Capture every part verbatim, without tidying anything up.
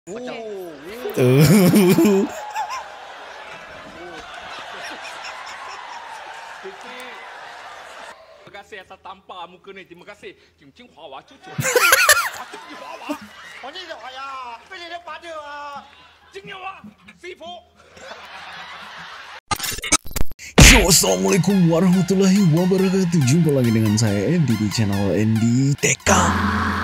Tuh. Terima kasih atas tampar muka ni. Terima kasih. Cincin Huawei cucu. Cincin Huawei. Oh ni dah ya. Pilih daripada Cincin Huawei. Sifu. Yo, assalamualaikum warahmatullahi wabarakatuh. Jumpa lagi dengan saya Andy di channel Andy Tekang.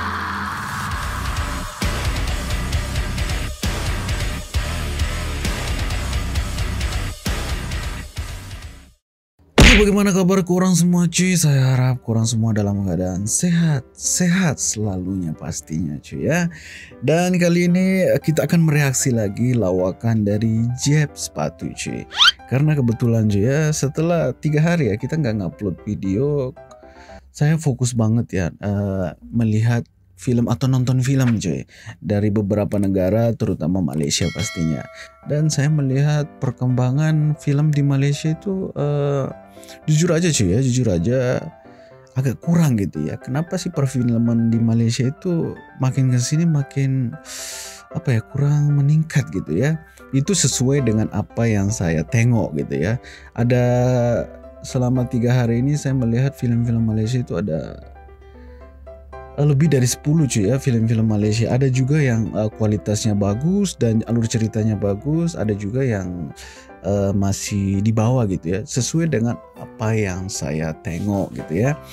Bagaimana kabar korang semua cuy? Saya harap korang semua dalam keadaan sehat, sehat selalunya pastinya cuy ya. Dan kali ini kita akan mereaksi lagi lawakan dari Jeb sepatu cuy. Karena kebetulan cuy ya, setelah tiga hari ya kita nggak ngupload video, saya fokus banget ya uh, melihat film atau nonton film cuy dari beberapa negara terutama Malaysia pastinya. Dan saya melihat perkembangan film di Malaysia itu uh, jujur aja cuy ya, jujur aja agak kurang gitu ya. Kenapa sih perfilman di Malaysia itu makin kesini makin apa ya, kurang meningkat gitu ya. Itu sesuai dengan apa yang saya tengok gitu ya. Ada selama tiga hari ini saya melihat film-film Malaysia itu ada lebih dari sepuluh cuy ya, film-film Malaysia. Ada juga yang uh, kualitasnya bagus dan alur ceritanya bagus, ada juga yang uh, masih di bawah gitu ya, sesuai dengan apa yang saya tengok gitu ya.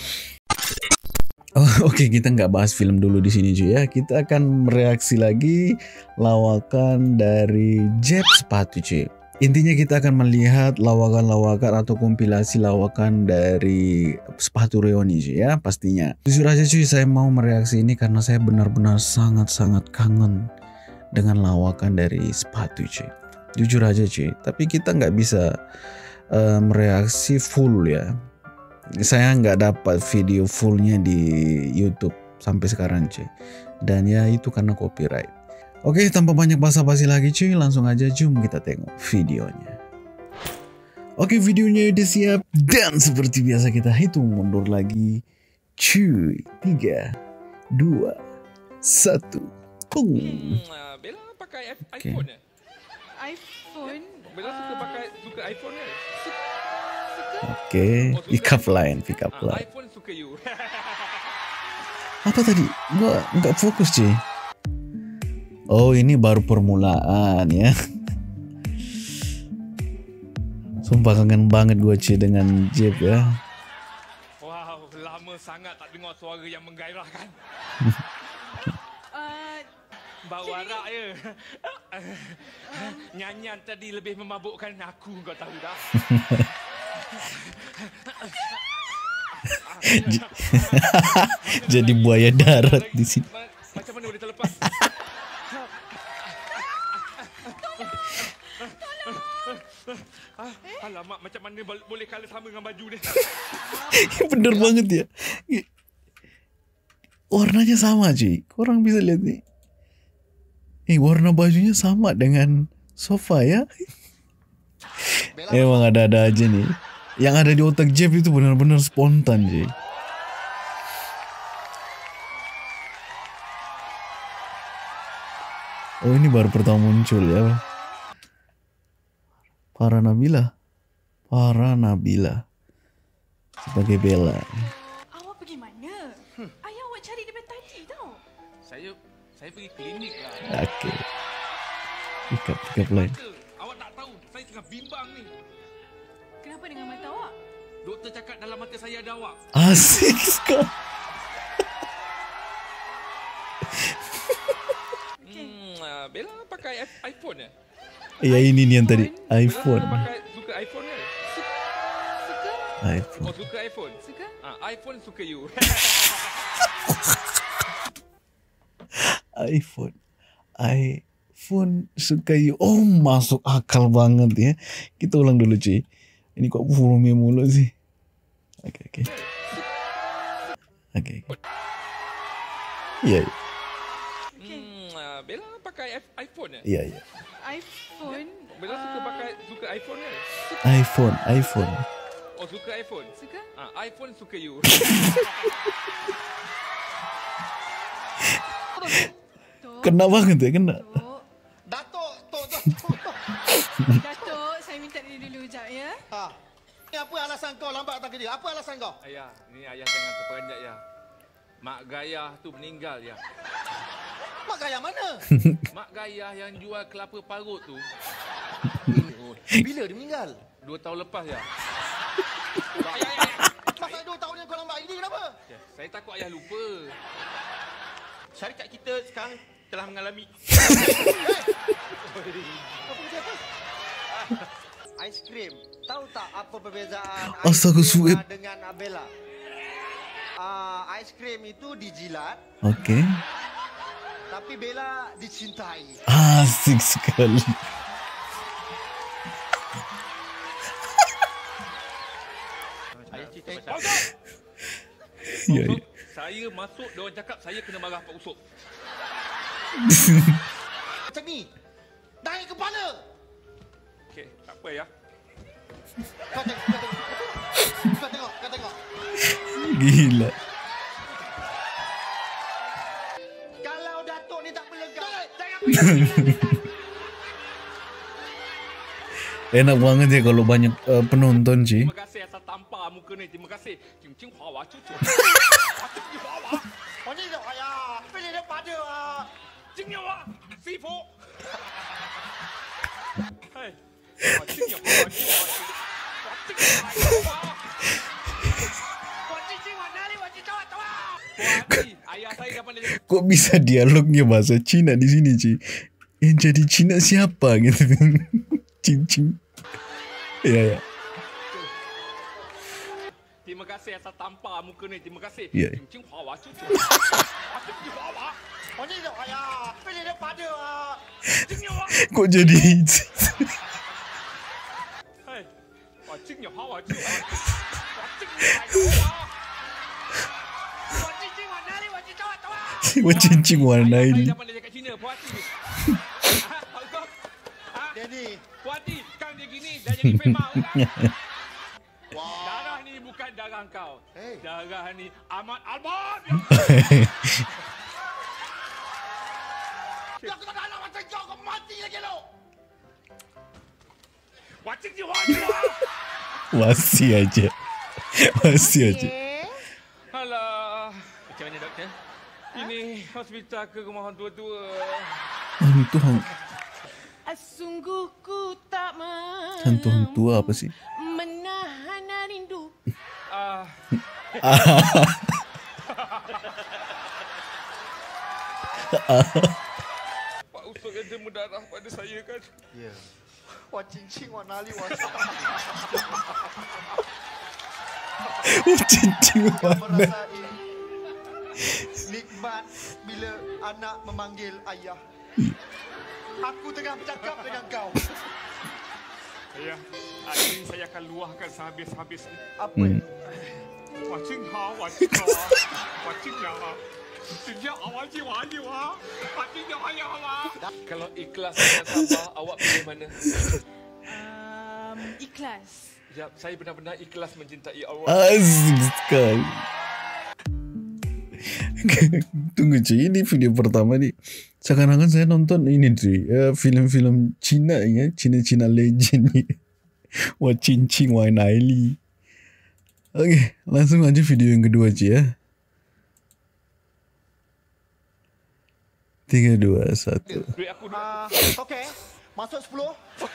Oh, Oke, okay, kita nggak bahas film dulu di sini cuy ya. Kita akan mereaksi lagi lawakan dari Jeb sepatu cuy. Intinya kita akan melihat lawakan-lawakan atau kompilasi lawakan dari sepatu Reoni cuy ya pastinya. Jujur aja cuy, saya mau mereaksi ini karena saya benar-benar sangat-sangat kangen dengan lawakan dari sepatu cuy. Jujur aja cuy, tapi kita nggak bisa uh, mereaksi full ya. Saya nggak dapat video fullnya di YouTube sampai sekarang cuy. Dan ya itu karena copyright. Oke, tanpa banyak basa-basi lagi cuy, langsung aja jom kita tengok videonya. Oke, videonya udah siap dan seperti biasa kita hitung mundur lagi. Cuy, tiga, dua, satu. Hmm, Bella pakai okay. iPhone ya? iPhone? Bella uh, suka pakai suka iPhone ya? Suka? Oke, okay. oh, pick up line, pick up line. iPhone suka you. Apa tadi? Gua nggak fokus cuy. Oh, ini baru permulaan ya. Sumpah kangen banget gue cuy dengan Jeb ya. Wow, lama sangat tak dengar suara yang menggairahkan. uh, Bau arak ya. Nyanyian tadi lebih memabukkan aku, kau tahu dah. Jadi buaya darat di sini. Macam mana boleh terlepas? Alamak, macam mana boleh colour sama dengan baju ni? Bener banget ya. Warnanya sama cuy. Korang bisa lihat nih. Eh, warna bajunya sama dengan sofa ya. Emang ada-ada aja nih. Yang ada di otak Jeb itu benar-benar spontan cuy. Oh, ini baru pertama muncul ya. Farah Nabila. Farah Nabila sebagai Bella. Awak pergi mana? Hmm. Ayah awak cari daripada tadi tau. Saya saya pergi klinik lah. Oke. Pick up, pick up line. Awak tak tahu, saya tengah bimbang ni. Kenapa dengan mata awak? Doktor cakap dalam mata saya ada awak. Asik sekali. Hmm, Bella pakai iPhone ya? Ya ini nih yang tadi, iPhone. Bella pakai suka iPhone ya? Suka? iPhone. Oh, suka iPhone? Suka? Ah, iPhone suka you. iPhone. iPhone suka you. Oh, masuk akal banget ya. Kita ulang dulu cuy. Ini kok volume mulu sih. Oke, oke. Oke. Iya. Hmm, Bella pakai iPhone ya? Iya, iya. iPhone? Bella suka pakai suka iPhone ya? iPhone, iPhone. Oh, suka iPhone? Suka? Ah, iPhone suka you. Kena banget ya, kena. Tok, Datuk, saya minta diri dulu sekejap ya. Ha. Ni apa alasan kau lambat datang kerja? Apa alasan kau? Ayah, ni ayah jangan terperanjat ya. Mak Gayah tu meninggal ya. Mak Gayah mana? Mak Gayah yang jual kelapa parut tu Bila dia meninggal? dua tahun lepas ya. Masa dua tahun yang kau lambat ini kenapa? Ya, saya takut ayah lupa. Syarikat kita sekarang telah mengalami Aiskrim. Tahu tak apa perbezaan Astaga, aiskrim suep. dengan Bella? Ah, aiskrim itu dijilat, Okey. tapi Bella dicintai. Asik sekali. ayah cerita Eh, pasal Usop! Ya, ya. Usop, saya masuk, dia orang cakap saya kena marah Pak Usop. Macam ni. Naik kepala. Okey, tak apa ya. Kau tengok, kau tengok. Kau tengok, kau tengok. Gila. Kalau Datuk ni tak berlegak. Jangan Enak banget ya kalau banyak uh, penonton sih. Terima kasih atas tampar muka ni. Terima kasih. Cing cing hua wa cu cu. Cing ni hua wa. 我呢就哎呀，俾你都把掉啊！ Cing ni hua. Si fu. Hai. Wa cing ni hua wa cu wa cu. Wa cing ni hua. 我进今晚哪里？我去找我找我。 Puati, ayah saya kapan dia Kok bisa dialognya bahasa Cina di sini, Ci? Yang jadi Cina siapa gitu? Cing cing. Ya, ya. Terima kasih atas tampar muka ni. Terima kasih. Ya. Cing cing hua wa cu cu. Wa cing ni hua wa. 我呢就哎呀，俾你都把掉啊！ Cing ni hua. Kok jadi Hai. Wa cing ni hua wa cu. Wa cing ni hua. 我进今晚哪里？我去找我找我。 Wah cincin warna Ayah ini. saya dapat dia cakap Cina. Puati. Ha, Pak Usop. Ha? Daddy, Puati, kang dia gini dah jadi famous kan? wah. Darah ni bukan darah kau. Hey. Darah ni Ahmad Albar. Aku tak nak macam kau, kau mati lagi lo. Wacik jiwa jiwa. Masih aja. Masih aja. Alah. Macam mana doktor? Ini hospital ke rumah orang tua-tua? Hantu hantu Sungguh ku tak mampu hantu hantu apa sih? menahan rindu. Ah, Pak Usop yang dia mendarah pada saya kan? Ya. Wah cincin wah nali wah. Oh cincin warna. Merasai nikmat bila anak memanggil ayah. Aku tengah bercakap dengan kau. Ayah, hari ini saya akan luahkan sehabis-habis ni. Apa? Hmm. Wacik ha, wacik ha, wacik ya. Sejak awal jiwa jiwa, wacik ya ayah ha. Kalau ikhlas dan sabar, awak pilih mana? Um, ikhlas. Ya, saya benar-benar ikhlas mencintai awak. Asik sekali. Tunggu cuy, ini video pertama nih. Seakan-akan saya nonton ini cuy, uh, film-film Cina ya, Cina-Cina legend nih. Wah cincin, wah Naili. Oke, langsung lanjut video yang kedua cuy ya. Tiga, dua, satu. Duit aku dulu. Ah, okey. Masuk sepuluh.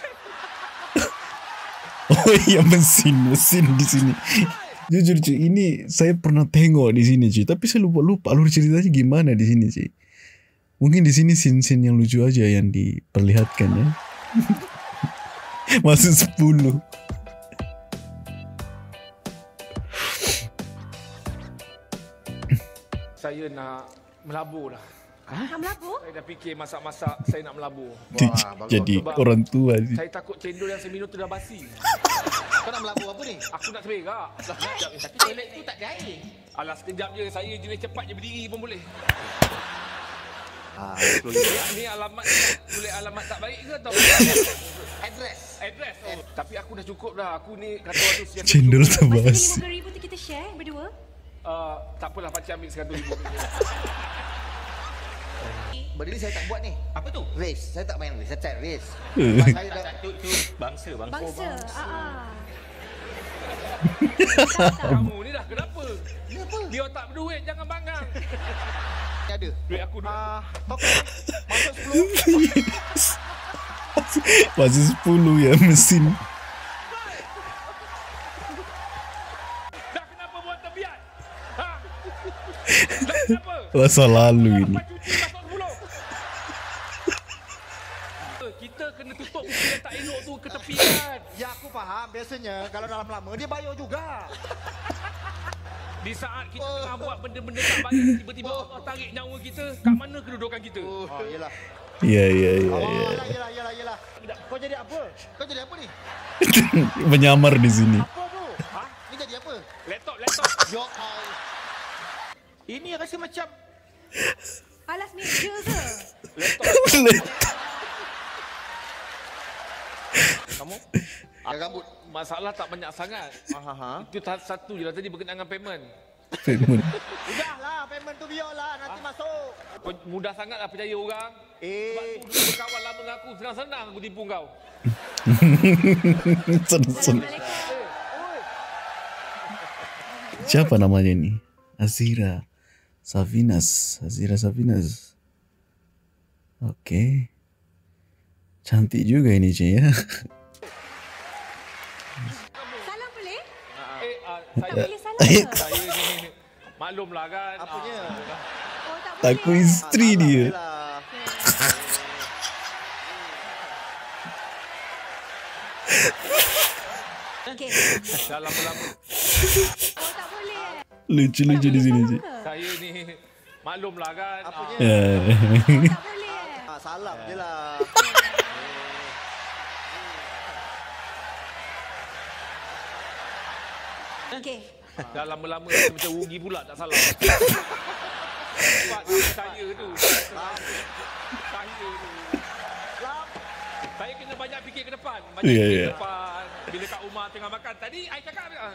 Oh iya mesin, mesin di sini. Jujur cuy, ini saya pernah tengok di sini cuy, tapi saya lupa lupa alur ceritanya gimana di sini cuy. Mungkin di sini scene-scene yang lucu aja yang diperlihatkan ya. Masuk sepuluh. Saya nak melabur lah. Nak melabur? Saya dah fikir masak-masak, saya nak melabur. Jadi Sebab orang tua sih. Saya takut cendol yang saya minum tu dah basi. Kau nak melabur apa ni? Aku nak terberak. Sekejap, tapi toilet tu tak ada air. Alah, sekejap je. Saya jenis cepat je berdiri pun boleh. Ah, Ni alamat, boleh alamat tak baik ke atau address. address? Oh. Tapi aku dah cukup dah. Aku ni kata waktu siap. Cendol Masa terbasi. lima puluh ribu tu kita share berdua. Uh, tak apalah, pakcik ambil seratus ribu. Benda ni saya tak buat ni. Apa tu? Race. Saya tak main race. Saya chat race. Eh. Saya dah Tu tu bangsa bangsa. Bangsa. Ah. ah. Kamu ni dah kenapa? Ni apa? Dia tak berduit, jangan bangang. Ni ada. Duit aku duit. Ah, tokek. Masuk sepuluh. Masih sepuluh ya mesin. Dah kenapa buat tebiat? Ha? Dah kenapa? Masa lalu ini. Lepas cuci masuk sepuluh. Kita kena tutup buku yang tak elok tu ke tepi kan. Ya aku faham. Biasanya kalau dalam lama dia bayar juga. Di saat kita tengah buat benda-benda tak baik, tiba-tiba Allah tarik nyawa kita, kat mana kedudukan kita? Oh, yelah. Iya iya iya. Oh, Ya. yelah, yelah, yelah, yelah. Kau jadi apa? Kau jadi apa ni? Menyamar di sini. Apa tu? Ha? Ni jadi apa? Laptop, laptop. Ya Allah. Ini rasa macam Alas meja ke? kamu Ada rambut. Masalah tak banyak sangat. ha ha. Itu tahap satu je lah tadi berkenaan dengan payment. Payment. Udahlah, payment tu biarlah. Nanti masuk. Pe- Mudah sangat lah percaya orang. Sebab Eh, tu dulu berkawan lama dengan aku, senang-senang aku tipu kau. Sen-sen. Assalamualaikum. Siapa namanya ini? Azira Savinas. Azira Savinas. Oke. Cantik juga ini Ci ya. Salam boleh? Eh, uh, Tak saya, boleh salam ke? saya ni, maklumlah kan. apanya? ah, Oh, tak boleh. Takut isteri Ah, dia. yelah. Okey. Dah lama-lama. Oh, tak boleh. Lucu-lucu di sini Ci. Saya ni, maklumlah kan. Apanya? Ya. Oh, tak boleh. Ah, salam je lah. Okey. Dah lama-lama saya macam rugi pula, tak salah. Sebab saya tu. Saya tu. Lam. Saya kena banyak fikir ke depan. Banyak Ya, fikir ya. ke depan. Bila kat rumah tengah makan. Tadi, I cakap. ah,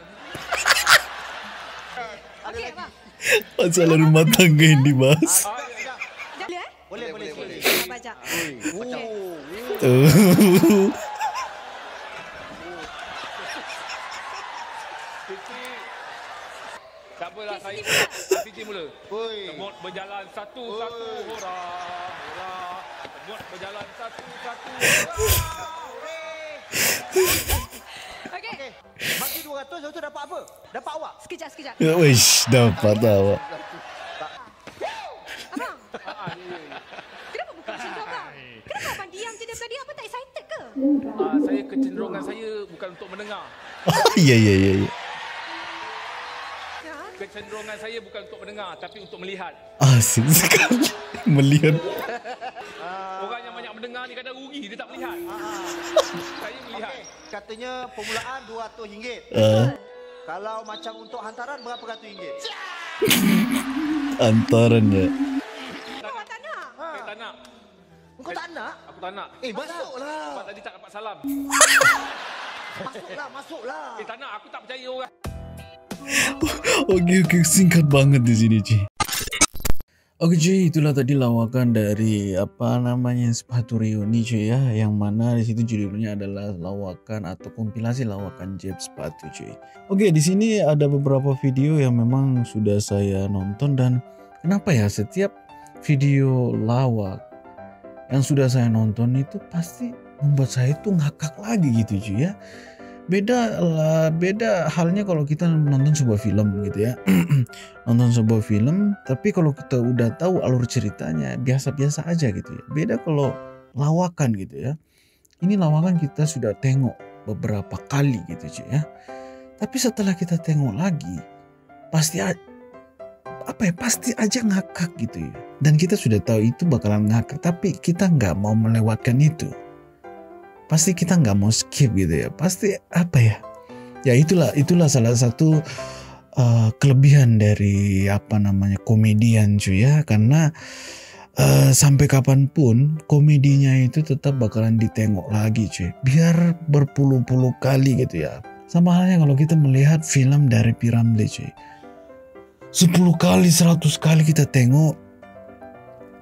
Okey, abang. Masalah rumah tangga yang dibahas. Ah, ya. Boleh eh? Boleh, boleh, boleh. Nak baca. Tuh. Fikir. Tak apalah, saya fikir mula. Oi. Semut berjalan satu-satu. Hurra. Hurra. Semut berjalan satu-satu. Okey. Okey. Bagi dua ratus, lepas tu dapat apa? Dapat awak. Sekejap, sekejap. Wish dapat awak. Abang, Ah, ya, ya, ya. kenapa buka macam tu abang? Kenapa abang diam je daripada dia? Abang tak excited ke? Ah, saya kecenderungan saya bukan untuk mendengar. Iya iya iya. iya. Ya. Kecenderungan saya bukan untuk mendengar, tapi untuk melihat. Asik sekali melihat. Orang yang banyak mendengar ni kadang rugi, dia tak melihat. Saya melihat. Okey. Katanya permulaan dua ratus ringgit. Ah, Kalau macam untuk hantaran berapa ratus ringgit? antarannya. Awak tak nak? Saya tak nak. Kau tak nak? Aku tak nak. Eh, masuklah. Sebab tadi tak dapat salam. Masuklah, masuklah. Eh, tak nak. Aku tak percaya orang. Oke oke singkat banget di sini Ci. Oke cuy, itulah tadi lawakan dari apa namanya sepatu reuni cuy ya, yang mana di situ judulnya adalah lawakan atau kompilasi lawakan Jeb sepatu cuy. Oke, di sini ada beberapa video yang memang sudah saya nonton dan kenapa ya setiap video lawak yang sudah saya nonton itu pasti membuat saya tuh ngakak lagi gitu cuy ya. Beda lah, beda halnya kalau kita nonton sebuah film gitu ya. Nonton sebuah film, tapi kalau kita udah tahu alur ceritanya biasa-biasa aja gitu ya. Beda kalau lawakan gitu ya. Ini lawakan kita sudah tengok beberapa kali gitu cuy ya. Tapi setelah kita tengok lagi, pasti a- apa ya, pasti aja ngakak gitu ya. Dan kita sudah tahu itu bakalan ngakak, tapi kita nggak mau melewatkan itu. Pasti kita nggak mau skip gitu ya. Pasti apa ya? Ya itulah itulah salah satu uh, kelebihan dari apa namanya komedian cuy ya. Karena uh, sampai kapanpun komedinya itu tetap bakalan ditengok lagi cuy. Biar berpuluh-puluh kali gitu ya. Sama halnya kalau kita melihat film dari P. Ramlee cuy. sepuluh kali, seratus kali kita tengok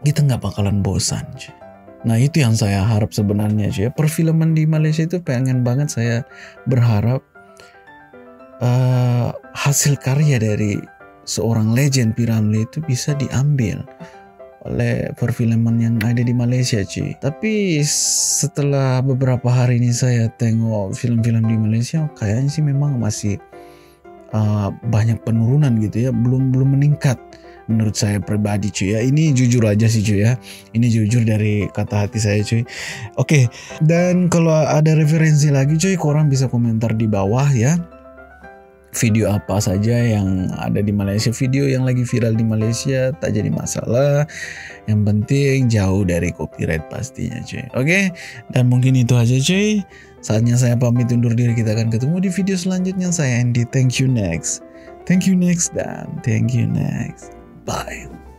kita nggak bakalan bosan cuy. Nah itu yang saya harap sebenarnya cuy. Perfilman di Malaysia itu pengen banget, saya berharap uh, hasil karya dari seorang legend P. Ramlee itu bisa diambil oleh perfilman yang ada di Malaysia cuy. Tapi setelah beberapa hari ini saya tengok film-film di Malaysia, kayaknya sih memang masih uh, banyak penurunan gitu ya, belum belum meningkat menurut saya pribadi cuy ya. Ini jujur aja sih cuy ya, ini jujur dari kata hati saya cuy. Oke, dan kalau ada referensi lagi cuy, korang bisa komentar di bawah ya. Video apa saja yang ada di Malaysia, video yang lagi viral di Malaysia, tak jadi masalah. Yang penting jauh dari copyright pastinya cuy. Oke, dan mungkin itu aja cuy. Saatnya saya pamit undur diri, kita akan ketemu di video selanjutnya. Saya Andy, thank you next. Thank you next dan thank you next. Bye.